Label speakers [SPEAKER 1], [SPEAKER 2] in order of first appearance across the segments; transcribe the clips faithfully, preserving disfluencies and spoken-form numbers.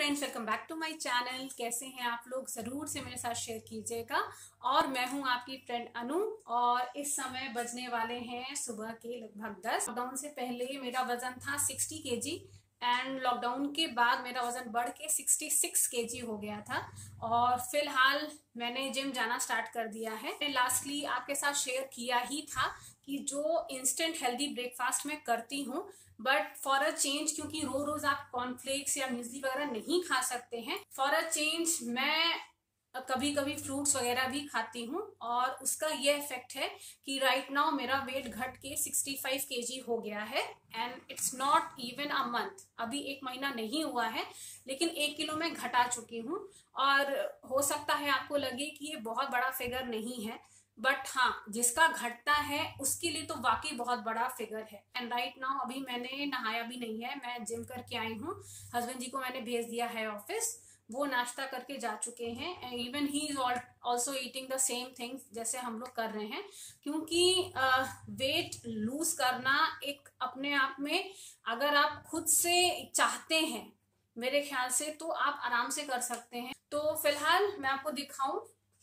[SPEAKER 1] Friends, welcome back to my channel. कैसे हैं आप लोग? ज़रूर से मेरे साथ शेयर कीजिएगा। और मैं हूं आपकी फ्रेंड अनु और इस समय बजने वाले हैं सुबह के लगभग दस। लॉकडाउन से पहले मेरा वजन था साठ केजी एंड लॉकडाउन के बाद मेरा वजन बढ़ के छियासठ केजी हो गया था और फिलहाल मैंने जिम जाना स्टार्ट कर दिया है। मैं लास्टली आपके साथ शेयर किया ही था कि जो इंस्टेंट हेल्दी ब्रेकफास्ट मैं करती हूँ, बट फॉर अ चेंज, क्योंकि रोज रोज आप कॉर्नफ्लेक्स या म्यूसली वगैरह नहीं खा सकते हैं, फॉर अ चेंज मैं कभी कभी फ्रूट्स वगैरह भी खाती हूँ और उसका ये इफेक्ट है कि राइट नाउ मेरा वेट घट के पैंसठ केजी हो गया है and it's not even a month. अभी एक महीना नहीं हुआ है लेकिन एक किलो मैं घटा चुकी हूँ। और हो सकता है आपको लगे कि ये बहुत बड़ा फिगर नहीं है, बट हाँ, जिसका घटता है उसके लिए तो वाकई बहुत बड़ा फिगर है। एंड राइट नाउ अभी मैंने नहाया भी नहीं है, मैं जिम करके आई हूँ। हस्बैंड जी को मैंने भेज दिया है ऑफिस, वो नाश्ता करके जा चुके हैं and even he is also eating the same things जैसे हम लोग कर रहे हैं। क्योंकि वेट uh, लूज करना एक अपने आप में, अगर आप खुद से चाहते हैं मेरे ख्याल से, तो आप आराम से कर सकते हैं। तो फिलहाल मैं आपको दिखाऊं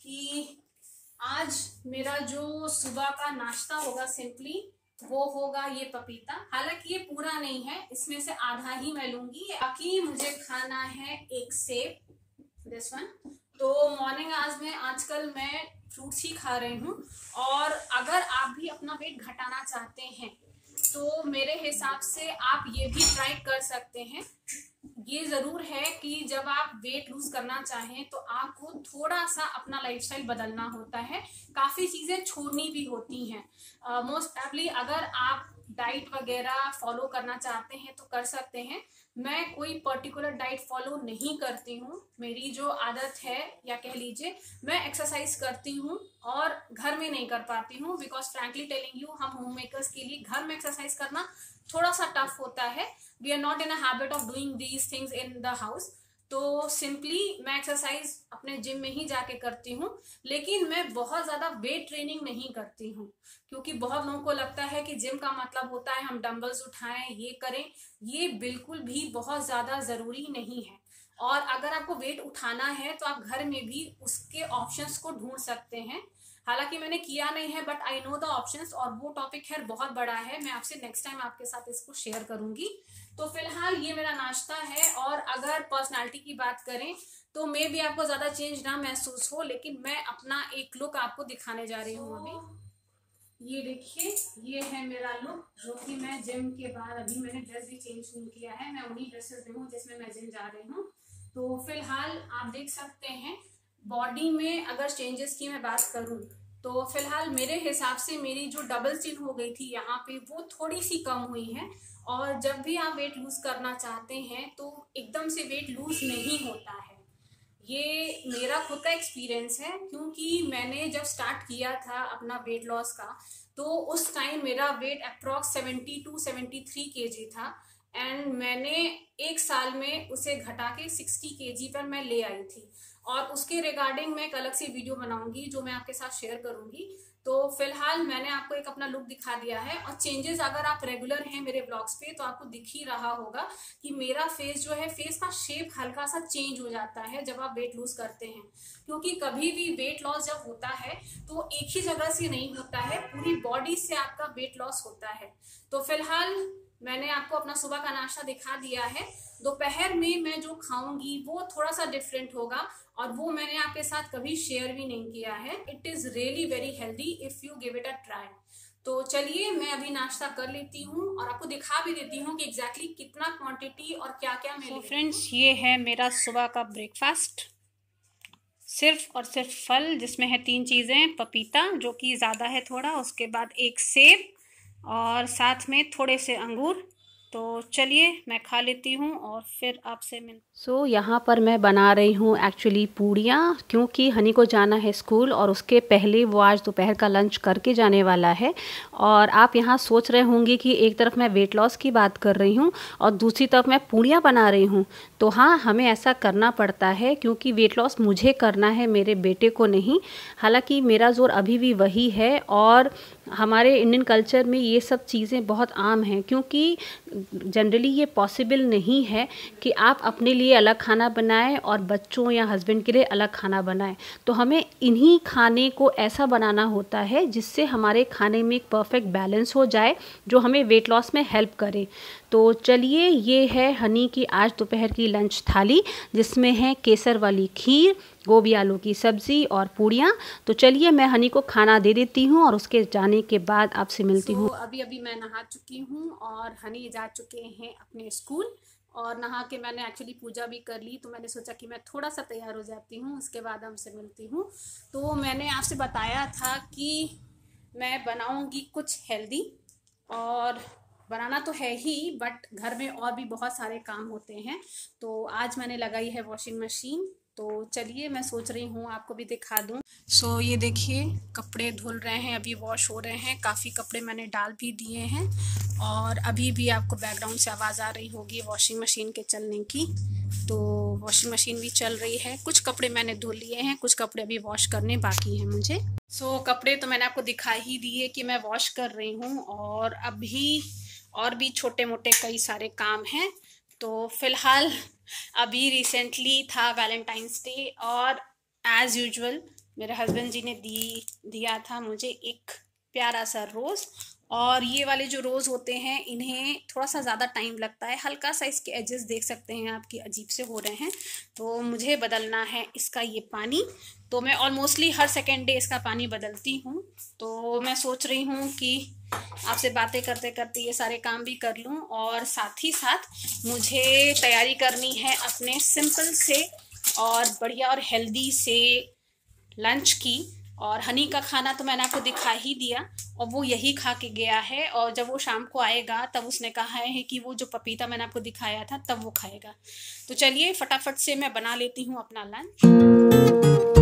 [SPEAKER 1] कि आज मेरा जो सुबह का नाश्ता होगा सिंपली वो होगा ये पपीता। हालांकि ये पूरा नहीं है, इसमें से आधा ही मैं लूंगी। बाकी मुझे खाना है एक सेब, दिस वन। तो मॉर्निंग आज में आजकल मैं फ्रूट्स ही खा रही हूँ। और अगर आप भी अपना वेट घटाना चाहते हैं तो मेरे हिसाब से आप ये भी ट्राई कर सकते हैं। ये जरूर है कि जब आप वेट लूज करना चाहें तो आपको थोड़ा सा अपना लाइफस्टाइल बदलना होता है, काफी चीजें छोड़नी भी होती हैं। मोस्ट प्रोबेबली अगर आप डाइट वगैरह फॉलो करना चाहते हैं तो कर सकते हैं। मैं कोई पर्टिकुलर डाइट फॉलो नहीं करती हूँ। मेरी जो आदत है, या कह लीजिए मैं एक्सरसाइज करती हूँ और घर में नहीं कर पाती हूँ, बिकॉज फ्रैंकली टेलिंग यू, हम होम मेकर्स के लिए घर में एक्सरसाइज करना थोड़ा सा टफ होता है। We are not in a habit of doing these things in the house. तो सिंपली मैं एक्सरसाइज अपने जिम में ही जाके करती हूँ, लेकिन मैं बहुत ज्यादा वेट ट्रेनिंग नहीं करती हूँ। क्योंकि बहुत लोगों को लगता है कि जिम का मतलब होता है हम डंबल्स उठाएं, ये करें। ये बिल्कुल भी बहुत ज्यादा जरूरी नहीं है। और अगर आपको वेट उठाना है तो आप घर में भी उसके ऑप्शंस को ढूंढ सकते हैं। हालांकि मैंने किया नहीं है, but I know the options, और वो टॉपिक है बहुत बड़ा है, मैं आपसे नेक्स्ट टाइम आपके साथ इसको शेयर करूंगी। तो फिलहाल ये मेरा नाश्ता है। और अगर पर्सनालिटी की बात करें तो मे भी आपको ज्यादा चेंज ना महसूस हो, लेकिन मैं अपना एक लुक आपको दिखाने जा रही हूँ अभी। ये देखिए, ये है मेरा लुक, जो कि मैं जिम के बाद, अभी मैंने ड्रेस भी चेंज नहीं किया है, मैं उन्हीं ड्रेसेस में हूँ जिसमें मैं जिम जा रही हूँ। तो फिलहाल आप देख सकते हैं बॉडी में अगर चेंजेस की मैं बात करूं तो फिलहाल मेरे हिसाब से मेरी जो डबल चिन हो गई थी यहाँ पे, वो थोड़ी सी कम हुई है। और जब भी आप वेट लूज करना चाहते हैं तो एकदम से वेट लूज नहीं होता है। ये मेरा खुद का एक्सपीरियंस है, क्योंकि मैंने जब स्टार्ट किया था अपना वेट लॉस का तो उस टाइम मेरा weight approx seventy two seventy three KG था एंड मैंने एक साल में उसे घटा के साठ केजी पर मैं ले आई थी। और उसके रिगार्डिंग मैं एक अलग सी वीडियो बनाऊंगी जो मैं आपके साथ शेयर करूंगी। तो फिलहाल मैंने आपको एक अपना लुक दिखा दिया है। और चेंजेस अगर आप रेगुलर हैं मेरे ब्लॉग्स पे तो आपको दिख ही रहा होगा कि मेरा फेस जो है, फेस का शेप हल्का सा चेंज हो जाता है जब आप वेट लूज करते हैं। क्योंकि कभी भी वेट लॉस जब होता है तो एक ही जगह से नहीं होता है, पूरी बॉडी से आपका वेट लॉस होता है। तो फिलहाल मैंने आपको अपना सुबह का नाश्ता दिखा दिया है। दोपहर में मैं जो खाऊंगी वो थोड़ा सा डिफरेंट होगा और वो मैंने आपके साथ कभी शेयर भी नहीं किया है। It is really very healthy if you give it a try. तो चलिए मैं अभी नाश्ता कर लेती हूँ और आपको दिखा भी देती हूँ कि एग्जैक्टली कितना क्वांटिटी और क्या क्या मैं। तो फ्रेंड्स, ये है मेरा सुबह का ब्रेकफास्ट, सिर्फ और सिर्फ फल, जिसमें है तीन चीज़ें। पपीता जो कि ज़्यादा है थोड़ा, उसके बाद एक सेब और साथ में थोड़े से अंगूर। तो चलिए मैं खा लेती हूँ और फिर आपसे मिल।
[SPEAKER 2] सो so, यहाँ पर मैं बना रही हूँ एक्चुअली पूड़ियाँ, क्योंकि हनी को जाना है स्कूल और उसके पहले वो आज दोपहर का लंच करके जाने वाला है। और आप यहाँ सोच रहे होंगे कि एक तरफ मैं वेट लॉस की बात कर रही हूँ और दूसरी तरफ मैं पूड़ियाँ बना रही हूँ। तो हाँ, हमें ऐसा करना पड़ता है क्योंकि वेट लॉस मुझे करना है, मेरे बेटे को नहीं। हालांकि मेरा जोर अभी भी वही है और हमारे इंडियन कल्चर में ये सब चीज़ें बहुत आम हैं, क्योंकि जनरली ये पॉसिबल नहीं है कि आप अपने लिए अलग खाना बनाएं और बच्चों या हस्बैंड के लिए अलग खाना बनाएं। तो हमें इन्हीं खाने को ऐसा बनाना होता है जिससे हमारे खाने में एक परफेक्ट बैलेंस हो जाए, जो हमें वेट लॉस में हेल्प करे। तो चलिए, ये है हनी की आज दोपहर की लंच थाली, जिसमें है केसर वाली खीर, गोभी आलू की सब्ज़ी और पूड़ियाँ। तो चलिए मैं हनी को खाना दे देती हूँ और उसके जाने के बाद आपसे मिलती
[SPEAKER 1] so,
[SPEAKER 2] हूँ।
[SPEAKER 1] अभी अभी मैं नहा चुकी हूँ और हनी जा चुके हैं अपने स्कूल, और नहा के मैंने एक्चुअली पूजा भी कर ली, तो मैंने सोचा कि मैं थोड़ा सा तैयार हो जाती हूँ, उसके बाद हमसे मिलती हूँ। तो मैंने आपसे बताया था कि मैं बनाऊँगी कुछ हेल्दी, और बनाना तो है ही, बट घर में और भी बहुत सारे काम होते हैं। तो आज मैंने लगाई है वॉशिंग मशीन, तो चलिए मैं सोच रही हूँ आपको भी दिखा दूँ। सो so, ये देखिए कपड़े धुल रहे हैं, अभी वॉश हो रहे हैं, काफ़ी कपड़े मैंने डाल भी दिए हैं, और अभी भी आपको बैकग्राउंड से आवाज़ आ रही होगी वॉशिंग मशीन के चलने की। तो वॉशिंग मशीन भी चल रही है, कुछ कपड़े मैंने धुल लिए हैं, कुछ कपड़े अभी वॉश करने बाकी हैं मुझे। सो so, कपड़े तो मैंने आपको दिखा ही दिए कि मैं वॉश कर रही हूँ, और अभी और भी छोटे मोटे कई सारे काम हैं। तो फ़िलहाल अभी रिसेंटली था वैलेंटाइंस डे, और एज़ यूजुअल मेरे हस्बैंड जी ने दी दिया था मुझे एक प्यारा सा रोज़। और ये वाले जो रोज़ होते हैं इन्हें थोड़ा सा ज़्यादा टाइम लगता है, हल्का सा इसके एजेस देख सकते हैं आपकी अजीब से हो रहे हैं, तो मुझे बदलना है इसका ये पानी। तो मैं ऑलमोस्टली हर सेकेंड डे इसका पानी बदलती हूँ। तो मैं सोच रही हूँ कि आपसे बातें करते करते ये सारे काम भी कर लूँ, और साथ ही साथ मुझे तैयारी करनी है अपने सिंपल से और बढ़िया और हेल्दी से लंच की। और हनी का खाना तो मैंने आपको दिखा ही दिया, और वो यही खा के गया है, और जब वो शाम को आएगा तब उसने कहा है कि वो जो पपीता मैंने आपको दिखाया था तब वो खाएगा। तो चलिए फटाफट से मैं बना लेती हूँ अपना लंच।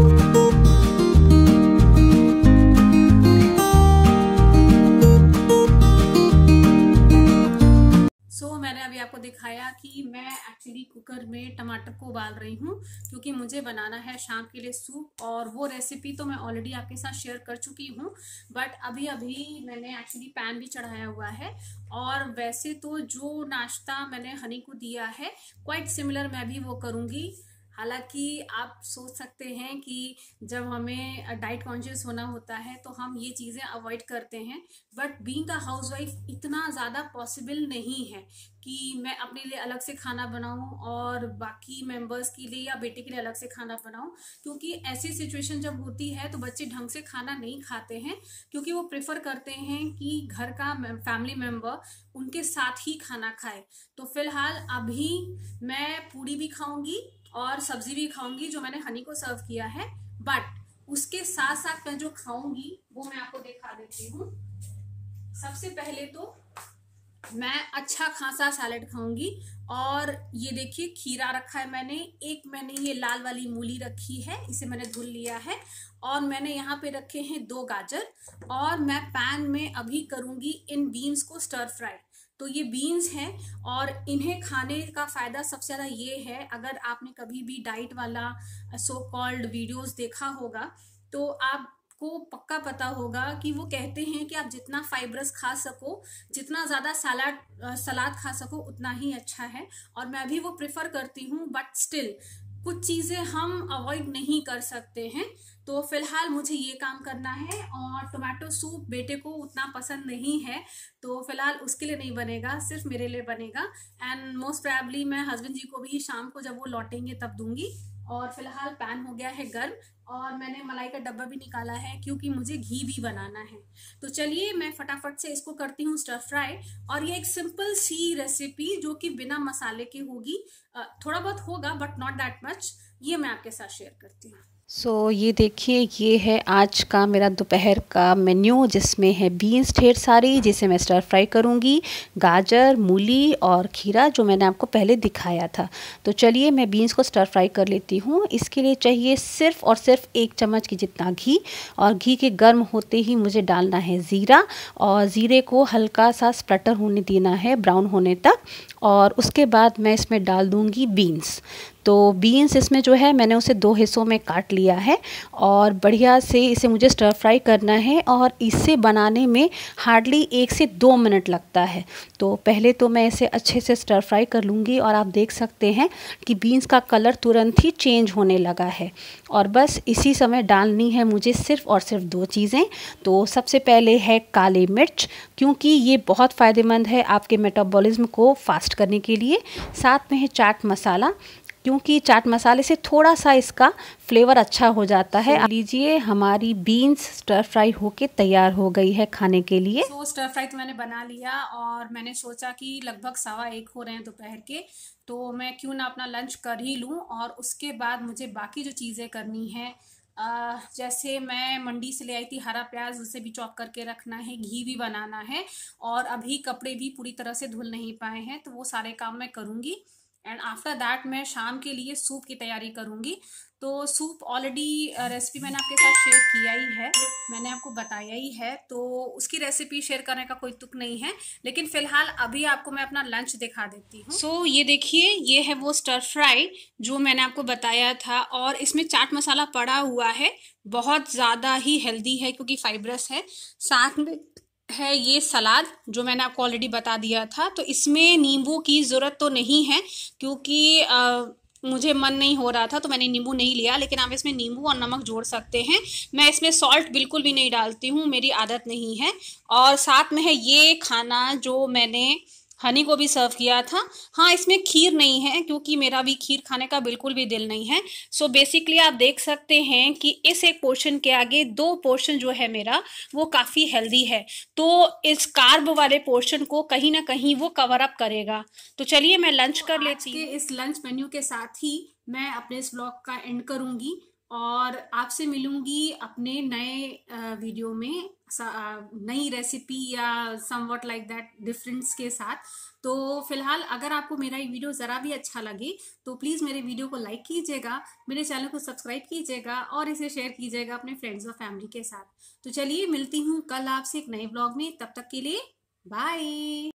[SPEAKER 1] सो so, मैंने अभी आपको दिखाया कि मैं एक्चुअली कुकर में टमाटर को उबाल रही हूँ, क्योंकि मुझे बनाना है शाम के लिए सूप, और वो रेसिपी तो मैं ऑलरेडी आपके साथ शेयर कर चुकी हूँ, बट अभी अभी मैंने एक्चुअली पैन भी चढ़ाया हुआ है। और वैसे तो जो नाश्ता मैंने हनी को दिया है क्वाइट सिमिलर मैं भी वो करूँगी। हालांकि आप सोच सकते हैं कि जब हमें डाइट कॉन्शियस होना होता है तो हम ये चीज़ें अवॉइड करते हैं, बट बीइंग अ हाउसवाइफ इतना ज़्यादा पॉसिबल नहीं है कि मैं अपने लिए अलग से खाना बनाऊं और बाकी मेंबर्स के लिए या बेटे के लिए अलग से खाना बनाऊं, क्योंकि ऐसी सिचुएशन जब होती है तो बच्चे ढंग से खाना नहीं खाते हैं, क्योंकि वो प्रेफर करते हैं कि घर का फैमिली मेंबर उनके साथ ही खाना खाए। तो फिलहाल अभी मैं पूड़ी भी खाऊंगी और सब्जी भी खाऊंगी जो मैंने हनी को सर्व किया है, बट उसके साथ साथ मैं जो खाऊंगी वो मैं आपको दिखा देती हूँ। सबसे पहले तो मैं अच्छा खासा सैलेड खाऊंगी, और ये देखिए खीरा रखा है मैंने, एक मैंने ये लाल वाली मूली रखी है, इसे मैंने धुल लिया है, और मैंने यहाँ पे रखे हैं दो गाजर, और मैं पैन में अभी करूंगी इन बीन्स को स्टर फ्राई। तो ये बीन्स हैं, और इन्हें खाने का फ़ायदा सबसे ज़्यादा ये है, अगर आपने कभी भी डाइट वाला सो कॉल्ड वीडियोस देखा होगा तो आपको पक्का पता होगा कि वो कहते हैं कि आप जितना फाइब्रस खा सको, जितना ज़्यादा सलाद सलाद खा सको उतना ही अच्छा है, और मैं भी वो प्रेफर करती हूँ, बट स्टिल कुछ चीज़ें हम अवॉइड नहीं कर सकते हैं। तो फिलहाल मुझे ये काम करना है, और टोमेटो सूप बेटे को उतना पसंद नहीं है, तो फिलहाल उसके लिए नहीं बनेगा, सिर्फ मेरे लिए बनेगा, एंड मोस्ट प्रोबेबली मैं हस्बैंड जी को भी शाम को जब वो लौटेंगे तब दूंगी। और फिलहाल पैन हो गया है गर्म, और मैंने मलाई का डब्बा भी निकाला है क्योंकि मुझे घी भी बनाना है। तो चलिए मैं फटाफट से इसको करती हूँ स्टर फ्राई, और ये एक सिंपल सी रेसिपी जो कि बिना मसाले की होगी, थोड़ा बहुत होगा बट नॉट दैट मच, ये मैं आपके साथ शेयर करती हूँ।
[SPEAKER 2] सो so, ये देखिए ये है आज का मेरा दोपहर का मेन्यू, जिसमें है बीन्स ढेर सारी जिसे मैं स्टर फ्राई करूँगी, गाजर, मूली और खीरा जो मैंने आपको पहले दिखाया था। तो चलिए मैं बीन्स को स्टर फ्राई कर लेती हूँ। इसके लिए चाहिए सिर्फ और सिर्फ एक चम्मच की जितना घी, और घी के गर्म होते ही मुझे डालना है ज़ीरा, और ज़ीरे को हल्का सा स्प्लटर होने देना है, ब्राउन होने तक, और उसके बाद मैं इसमें डाल दूँगी बीन्स। तो बीन्स इसमें जो है मैंने उसे दो हिस्सों में काट लिया है और बढ़िया से इसे मुझे स्टर फ्राई करना है और इसे बनाने में हार्डली एक से दो मिनट लगता है। तो पहले तो मैं इसे अच्छे से स्टर फ्राई कर लूँगी और आप देख सकते हैं कि बीन्स का कलर तुरंत ही चेंज होने लगा है। और बस इसी समय डालनी है मुझे सिर्फ़ और सिर्फ दो चीज़ें। तो सबसे पहले है काली मिर्च, क्योंकि ये बहुत फ़ायदेमंद है आपके मेटाबॉलिज्म को फास्ट करने के लिए। साथ में है चाट मसाला, क्योंकि चाट मसाले से थोड़ा सा इसका फ्लेवर अच्छा हो जाता है। आप लीजिए, हमारी बीन्स स्टर फ्राई होके तैयार हो गई है खाने के लिए।
[SPEAKER 1] तो स्टर फ्राई तो मैंने बना लिया और मैंने सोचा कि लगभग सवा एक हो रहे हैं दोपहर के, तो मैं क्यों ना अपना लंच कर ही लूँ और उसके बाद मुझे बाकी जो चीज़ें करनी है, Uh, जैसे मैं मंडी से ले आई थी हरा प्याज, उसे भी चॉप करके रखना है, घी भी बनाना है और अभी कपड़े भी पूरी तरह से धुल नहीं पाए हैं, तो वो सारे काम मैं करूँगी। एंड आफ्टर दैट मैं शाम के लिए सूप की तैयारी करूँगी। तो सूप ऑलरेडी रेसिपी मैंने आपके साथ शेयर किया ही है, मैंने आपको बताया ही है, तो उसकी रेसिपी शेयर करने का कोई तुक नहीं है। लेकिन फ़िलहाल अभी आपको मैं अपना लंच दिखा देती हूँ। सो so, ये देखिए, ये है वो स्टर फ्राई जो मैंने आपको बताया था और इसमें चाट मसाला पड़ा हुआ है, बहुत ज़्यादा ही हेल्दी है क्योंकि फाइब्रस है। साथ में है ये सलाद जो मैंने आपको ऑलरेडी बता दिया था। तो इसमें नींबू की ज़रूरत तो नहीं है क्योंकि आ, मुझे मन नहीं हो रहा था तो मैंने नींबू नहीं लिया, लेकिन आप इसमें नींबू और नमक जोड़ सकते हैं। मैं इसमें सॉल्ट बिल्कुल भी नहीं डालती हूँ, मेरी आदत नहीं है। और साथ में है ये खाना जो मैंने हनी को भी सर्व किया था। हाँ, इसमें खीर नहीं है क्योंकि मेरा भी खीर खाने का बिल्कुल भी दिल नहीं है। सो so बेसिकली आप देख सकते हैं कि इस एक पोर्शन के आगे दो पोर्शन जो है मेरा वो काफ़ी हेल्दी है, तो इस कार्ब वाले पोर्शन को कहीं ना कहीं वो कवर अप करेगा। तो चलिए मैं लंच कर लेती हूँ। इस लंच मेन्यू के साथ ही मैं अपने इस ब्लॉग का एंड करूँगी और आपसे मिलूंगी अपने नए वीडियो में नई रेसिपी या समवट लाइक दैट डिफरेंस के साथ। तो फिलहाल अगर आपको मेरा ये वीडियो ज़रा भी अच्छा लगे तो प्लीज़ मेरे वीडियो को लाइक कीजिएगा, मेरे चैनल को सब्सक्राइब कीजिएगा और इसे शेयर कीजिएगा अपने फ्रेंड्स और फैमिली के साथ। तो चलिए मिलती हूँ कल आपसे एक नए ब्लॉग में, तब तक के लिए बाय।